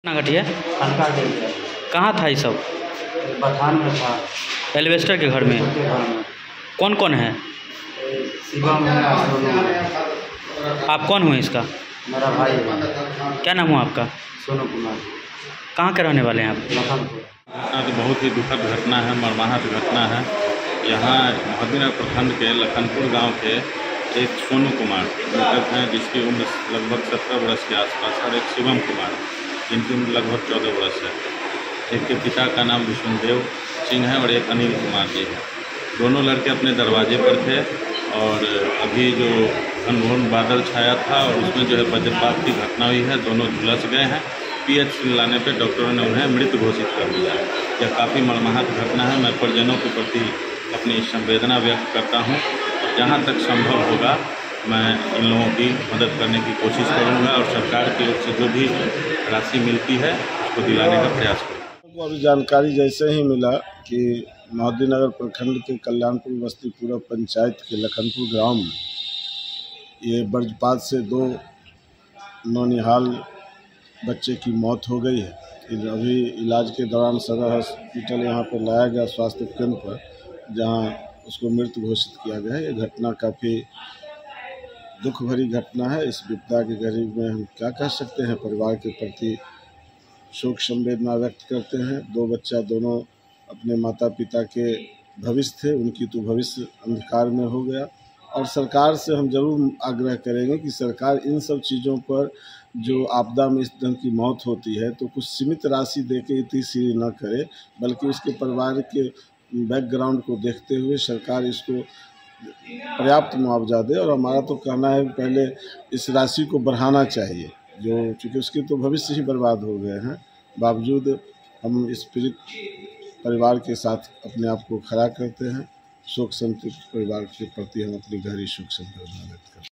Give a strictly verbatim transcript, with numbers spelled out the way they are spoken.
ना घटिया हल्का गिर गया। कहाँ था ये सब? पठान में था। एलिवेस्टर के घर में उसके घर में कौन कौन है? शिवम है और सोनू है। आप कौन हुए इसका? मेरा भाई है क्या नाम हुआ आपका? सोनू कुमार, कहाँ के रहने वाले हैं आप? लखनपुर। आज बहुत ही दुखद घटना है, मर्माहत घटना है। यहाँ मोहद्दीनगर प्रखंड के लखनपुर गांव के एक सोनू कुमार मृतक हैं, जिसकी उम्र लगभग सत्रह वर्ष के आसपास, और एक शिवम कुमार जिनकी उम्र लगभग चौदह वर्ष है। एक के पिता का नाम विष्णुदेव सिंह है और एक अनिल कुमार जी है। दोनों लड़के अपने दरवाजे पर थे और अभी जो घनघोर बादल छाया था और उसमें जो है वज्रपात की घटना हुई है। दोनों झुलस गए हैं। पीएच लाने पे डॉक्टरों ने उन्हें मृत घोषित कर दिया। यह काफ़ी मर्माहत घटना है। मैं परिजनों के प्रति अपनी संवेदना व्यक्त करता हूँ। जहाँ तक संभव होगा मैं इन लोगों की मदद करने की कोशिश करूँगा और सरकार की ओर से जो भी राशि मिलती है उसको दिलाने का प्रयास करूँगा। अभी जानकारी जैसे ही मिला कि मोहद्दीनगर प्रखंड के कल्याणपुर बस्ती पूरा पंचायत के लखनपुर गांव में ये वज्रपात से दो नौनिहाल बच्चे की मौत हो गई है। अभी इलाज के दौरान सदर हॉस्पिटल यहाँ पर लाया गया, स्वास्थ्य केंद्र पर, जहाँ उसको मृत घोषित किया गया है। ये घटना काफ़ी दुख भरी घटना है। इस विपदा के घड़ी में हम क्या कह सकते हैं, परिवार के प्रति शोक संवेदना व्यक्त करते हैं। दो बच्चा दोनों अपने माता पिता के भविष्य थे, उनकी तो भविष्य अंधकार में हो गया। और सरकार से हम जरूर आग्रह करेंगे कि सरकार इन सब चीज़ों पर, जो आपदा में इस ढंग की मौत होती है तो कुछ सीमित राशि देके इतनी सी न करे, बल्कि उसके परिवार के बैकग्राउंड को देखते हुए सरकार इसको पर्याप्त मुआवजा दे। और हमारा तो कहना है पहले इस राशि को बढ़ाना चाहिए, जो चूँकि उसके तो भविष्य ही बर्बाद हो गए हैं। बावजूद हम इस पीड़ित परिवार के साथ अपने आप को खड़ा करते हैं। शोक संतप्त परिवार के प्रति हम अपनी गहरी शोक संवेदना व्यक्त करते हैं।